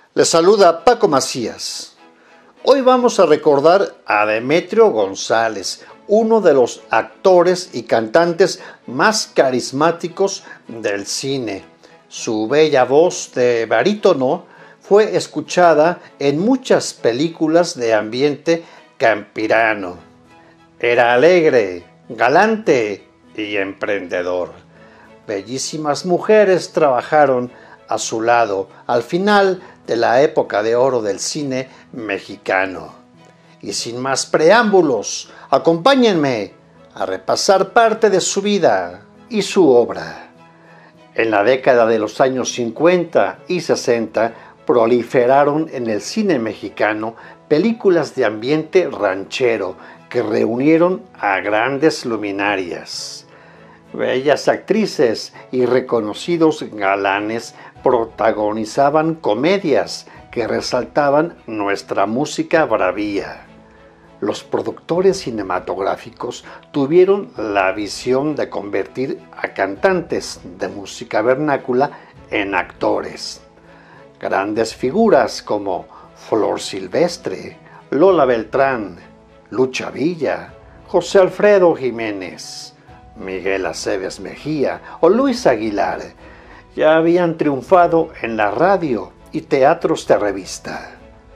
Les saluda Paco Macías. Hoy vamos a recordar a Demetrio González, uno de los actores y cantantes más carismáticos del cine. Su bella voz de barítono fue escuchada en muchas películas de ambiente campirano. Era alegre, galante y emprendedor. Bellísimas mujeres trabajaron a su lado al final de la época de oro del cine mexicano. Y sin más preámbulos, acompáñenme a repasar parte de su vida y su obra. En la década de los años 50 y 60 proliferaron en el cine mexicano películas de ambiente ranchero que reunieron a grandes luminarias. Bellas actrices y reconocidos galanes protagonizaban comedias que resaltaban nuestra música bravía. Los productores cinematográficos tuvieron la visión de convertir a cantantes de música vernácula en actores. Grandes figuras como Flor Silvestre, Lola Beltrán, Lucha Villa, José Alfredo Jiménez, Miguel Aceves Mejía o Luis Aguilar ya habían triunfado en la radio y teatros de revista.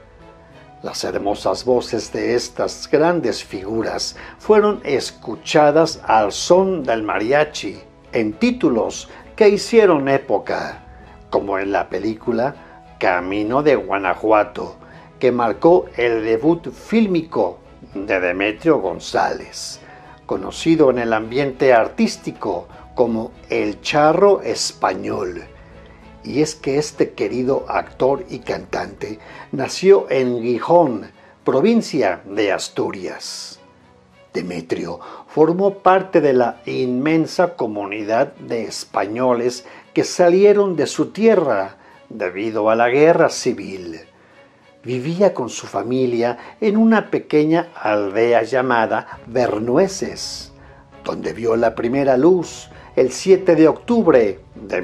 Las hermosas voces de estas grandes figuras fueron escuchadas al son del mariachi en títulos que hicieron época, como en la película Camino de Guanajuato, que marcó el debut fílmico de Demetrio González, conocido en el ambiente artístico como el Charro Español. Y es que este querido actor y cantante nació en Gijón, provincia de Asturias. Demetrio formó parte de la inmensa comunidad de españoles que salieron de su tierra debido a la guerra civil. Vivía con su familia en una pequeña aldea llamada Bernueces, donde vio la primera luz el 7 de octubre de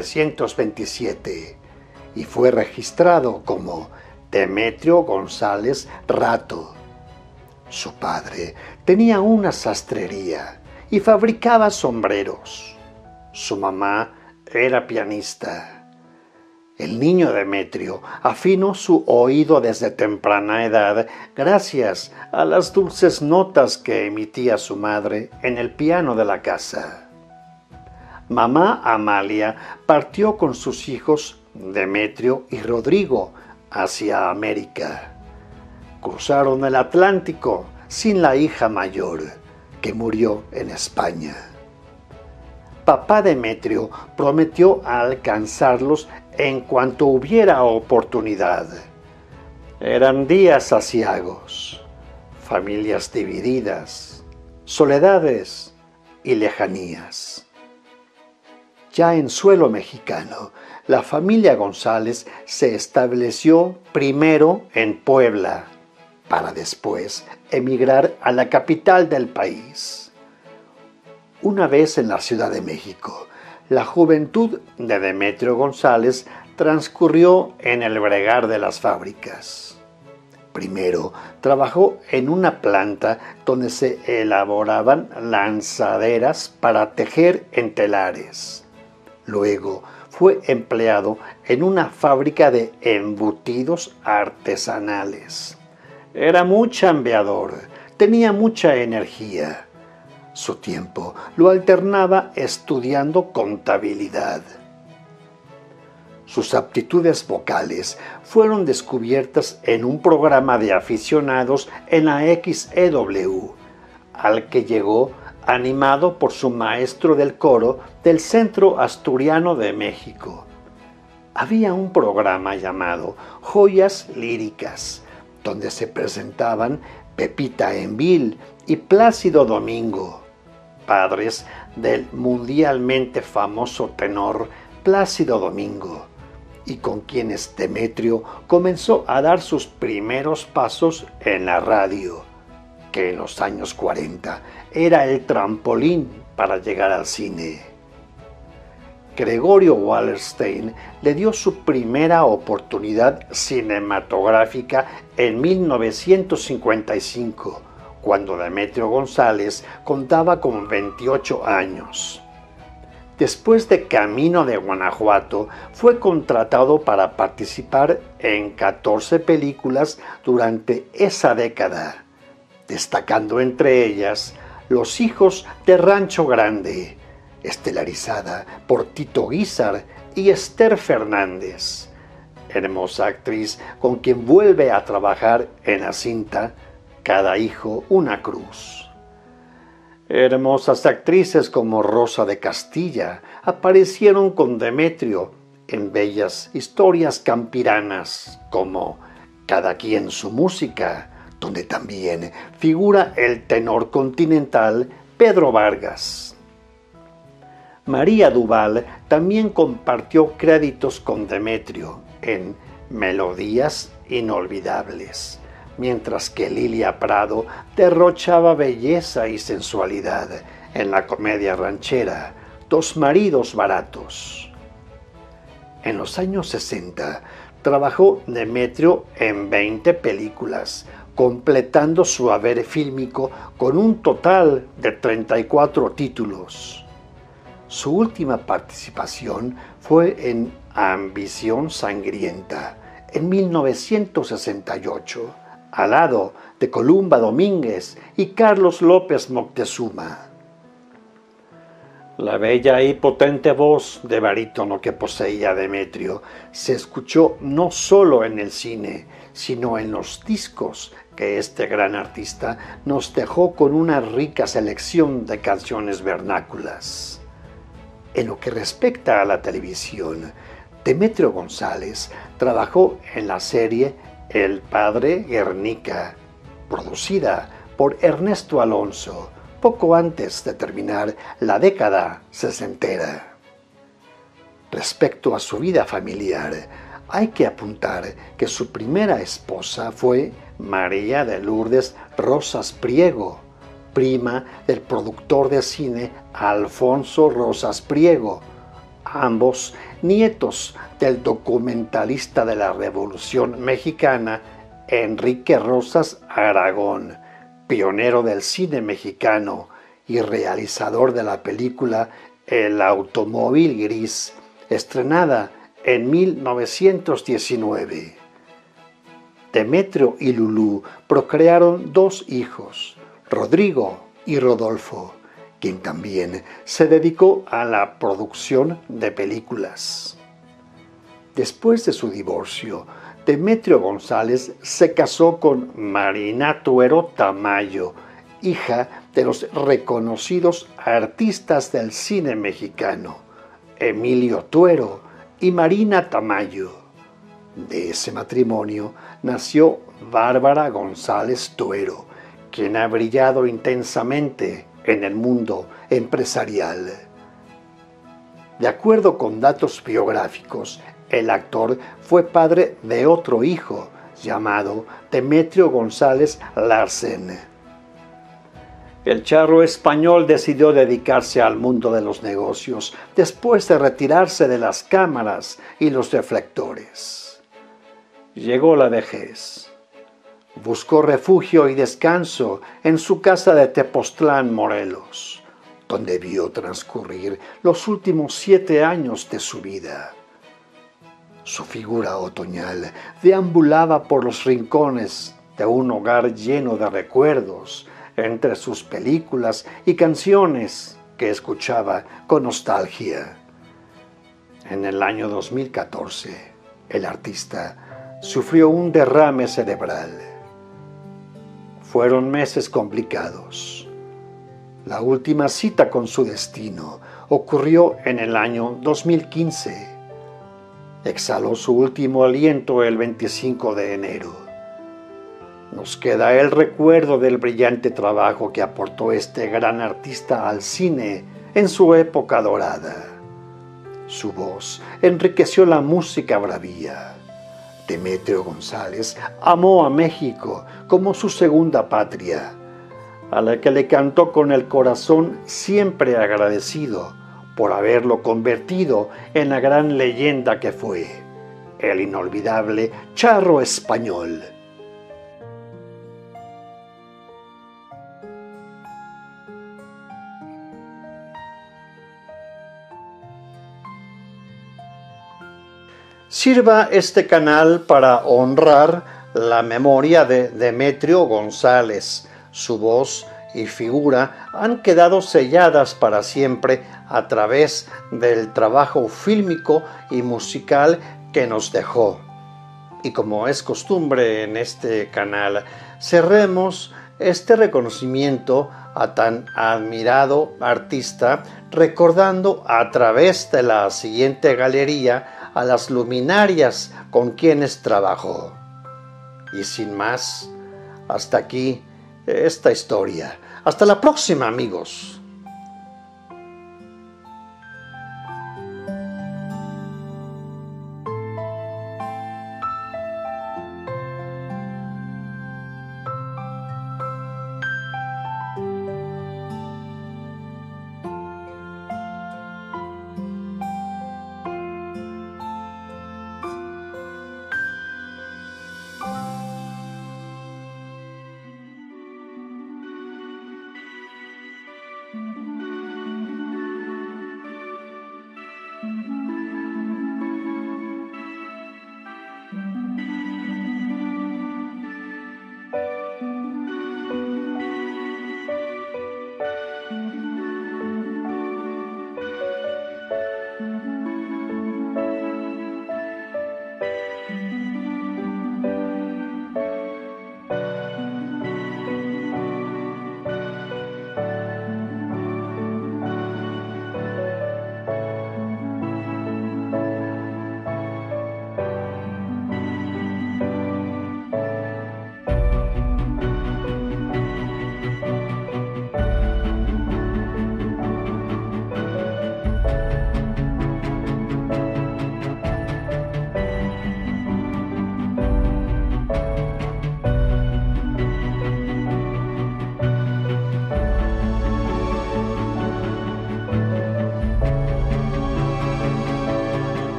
1927 y fue registrado como Demetrio González Rato. Su padre tenía una sastrería y fabricaba sombreros. Su mamá era pianista. El niño Demetrio afinó su oído desde temprana edad gracias a las dulces notas que emitía su madre en el piano de la casa. Mamá Amalia partió con sus hijos Demetrio y Rodrigo hacia América. Cruzaron el Atlántico sin la hija mayor, que murió en España. Papá Demetrio prometió alcanzarlos en cuanto hubiera oportunidad. Eran días aciagos, familias divididas, soledades y lejanías. Ya en suelo mexicano, la familia González se estableció primero en Puebla, para después emigrar a la capital del país. Una vez en la Ciudad de México, la juventud de Demetrio González transcurrió en el bregar de las fábricas. Primero trabajó en una planta donde se elaboraban lanzaderas para tejer en telares. Luego fue empleado en una fábrica de embutidos artesanales. Era muy chambeador, tenía mucha energía. Su tiempo lo alternaba estudiando contabilidad. Sus aptitudes vocales fueron descubiertas en un programa de aficionados en la XEW, al que llegó animado por su maestro del coro del Centro Asturiano de México. Había un programa llamado Joyas Líricas, donde se presentaban Pepita Envil y Plácido Domingo, padres del mundialmente famoso tenor Plácido Domingo, y con quienes Demetrio comenzó a dar sus primeros pasos en la radio, que en los años 40 era el trampolín para llegar al cine. Gregorio Wallerstein le dio su primera oportunidad cinematográfica en 1955, cuando Demetrio González contaba con 28 años. Después de Camino de Guanajuato, fue contratado para participar en 14 películas durante esa década, destacando entre ellas Los hijos de Rancho Grande, estelarizada por Tito Guízar y Esther Fernández, hermosa actriz con quien vuelve a trabajar en la cinta Cada hijo una cruz. Hermosas actrices como Rosa de Castilla aparecieron con Demetrio en bellas historias campiranas como Cada quien su música, donde también figura el tenor continental Pedro Vargas. María Duval también compartió créditos con Demetrio en Melodías Inolvidables, mientras que Lilia Prado derrochaba belleza y sensualidad en la comedia ranchera Dos maridos baratos. En los años 60 trabajó Demetrio en 20 películas, completando su haber fílmico con un total de 34 títulos. Su última participación fue en Ambición sangrienta, en 1968, al lado de Columba Domínguez y Carlos López Moctezuma. La bella y potente voz de barítono que poseía Demetrio se escuchó no solo en el cine, sino en los discos que este gran artista nos dejó con una rica selección de canciones vernáculas. En lo que respecta a la televisión, Demetrio González trabajó en la serie El Padre Guernica, producida por Ernesto Alonso, poco antes de terminar la década sesentera. Respecto a su vida familiar, hay que apuntar que su primera esposa fue María de Lourdes Rosas Priego, prima del productor de cine Alfonso Rosas Priego, ambos nietos del documentalista de la Revolución Mexicana Enrique Rosas Aragón, pionero del cine mexicano y realizador de la película El automóvil gris, estrenada en 1919. Demetrio y Lulú procrearon 2 hijos, Rodrigo y Rodolfo, quien también se dedicó a la producción de películas. Después de su divorcio, Demetrio González se casó con Marina Tuero Tamayo, hija de los reconocidos artistas del cine mexicano, Emilio Tuero y Marina Tamayo. De ese matrimonio nació Bárbara González Tuero, quien ha brillado intensamente en el mundo empresarial. De acuerdo con datos biográficos, el actor fue padre de otro hijo llamado Demetrio González Larsen. El charro español decidió dedicarse al mundo de los negocios después de retirarse de las cámaras y los reflectores. Llegó la vejez. Buscó refugio y descanso en su casa de Tepoztlán, Morelos, donde vio transcurrir los últimos 7 años de su vida. Su figura otoñal deambulaba por los rincones de un hogar lleno de recuerdos, entre sus películas y canciones que escuchaba con nostalgia. En el año 2014, el artista sufrió un derrame cerebral. Fueron meses complicados. La última cita con su destino ocurrió en el año 2015. Exhaló su último aliento el 25 de enero. Nos queda el recuerdo del brillante trabajo que aportó este gran artista al cine en su época dorada. Su voz enriqueció la música bravía. Demetrio González amó a México como su segunda patria, a la que le cantó con el corazón siempre agradecido por haberlo convertido en la gran leyenda que fue, el inolvidable charro español. Sirva este canal para honrar la memoria de Demetrio González. Su voz y figura han quedado selladas para siempre a través del trabajo fílmico y musical que nos dejó. Y como es costumbre en este canal, cerremos este reconocimiento a tan admirado artista recordando a través de la siguiente galería a las luminarias con quienes trabajó. Y sin más, hasta aquí esta historia. Hasta la próxima, amigos.